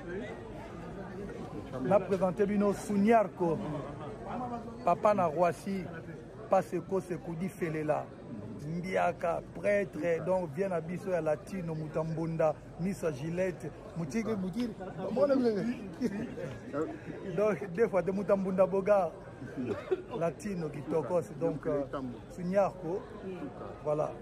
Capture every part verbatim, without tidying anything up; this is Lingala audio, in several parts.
Na présenté bino Sunyarko. Papa na Roissy. Paseko Sekoudi Felela. Mbiaka, prêtre, donc vient à Bisso à Latino, Moutambunda, Miss Gillette, Moutique, Moutique. Donc, des fois, de Moutambunda Boga, Latino qui tokos, donc, Sunyarko. Voilà.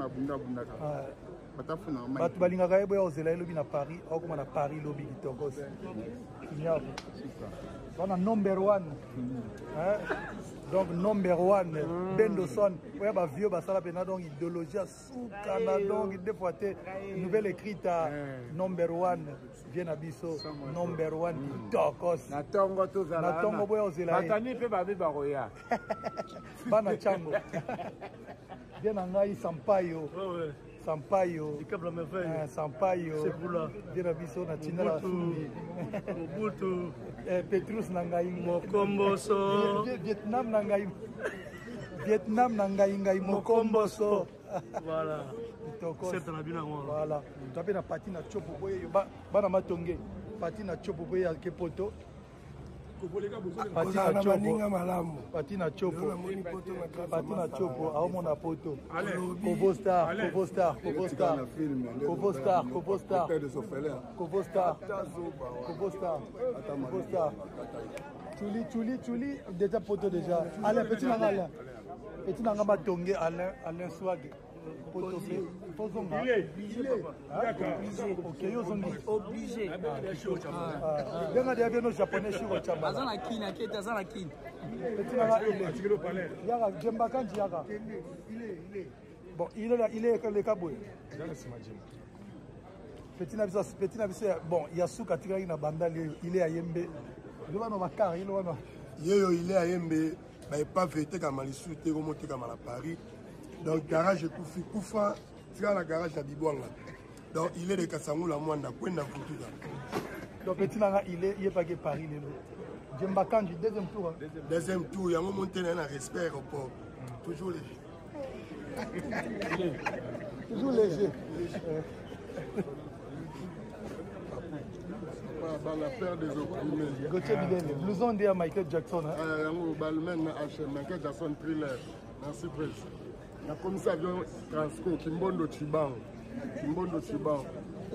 Batu balingaka ye boya ozela elobi na Paris, okoma na Paris lobi qui tokos. Sunyarko. On a number one. Donc, number one, mm. Bendoson, il y a vieux, donc idéologie à Soukana, donc des fois, nouvelle écrite à number one, bien abisso, number one, Tokos. Natongo tout ça. Natongo boya ozela. Matani pe babi baroya. Bana chango. Bien angai Sampaio. Sampaio. Sampaio. C'est pour là. Bien abisso na Tinala. Mobutu. Petrus Nangai. Mokomboso. Vietnam Nangai. Vietnam Nangai Ngai Mokomboso. Voilà. C'est un abus. Voilà. Tu as bien parti na chopo boye. Bana matonge. Parti na chopo boye à Kepoto. Parti na chopo. Parti na chopo. Parti na chopo. Aomo na poto. Kobo Star. Kobo Star. Kobo Star. Kobo Star. Kobo Star. Kobo Star. Kobo Star. Kobo Star. Tuli, Tuli, Tuli. Déjà poto déjà. Alain, petit nanga. Petit nanga matonge. Alain, Alain Swag. Il est, il est. D'accord. Ok, yo zongi. Obligé. Bien dia bien nos japonais sur chamba. Azana kin, akete azana kin. Petit nanga il est. Yara Jemba Kanji yara. Il est, il est. Bon, il est là, il est le Kaboué. Petit Nabisa, petit Nabisa, bon, il y a Souka Tigari na banda, il est à Yembe. Il va dans ma car, il va dans. Yo, il est à Yembe, mais pas vérité comme à l'issue, t'es remonté comme à Paris. Donc, garage Koufi, Koufa, tu as la garage à Bibouanga. Donc, il est de Kassangou, la moine, à Kwenda Koutuga. Donc, petit Nanga, il est, il est pas que Paris, il est là. Jemba Kanji, deuxième tour. Hein. Deuxième tour, il y a un moment où un respect au port. Toujours léger. Toujours léger. Dans la paire des opprimés. Gauthier Bidel, blouson de Michael Jackson. Michael Jackson thriller. Merci, Prince. Il y a comme ça, avion Transco, Kimbondo Chiban. Kimbondo Chiban.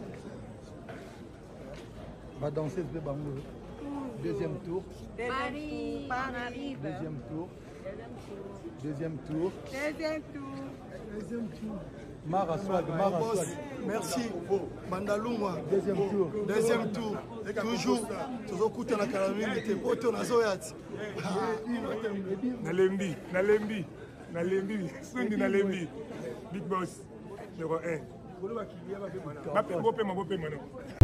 Va danser de Bangou. Deuxième tour. Paris, Paris. Deuxième tour. Deuxième tour. Deuxième tour. Deuxième tour. Mara Swag, Mara Swag. Merci. Mandalouma. Deuxième tour. Deuxième tour. Toujours. Toujours coûté la calamité. Poto na zoyat. Nalembi, Nalembi, Nalembi, Sundi Nalembi. Big Boss, numéro un. Bapé, bopé, ma bopé, maintenant.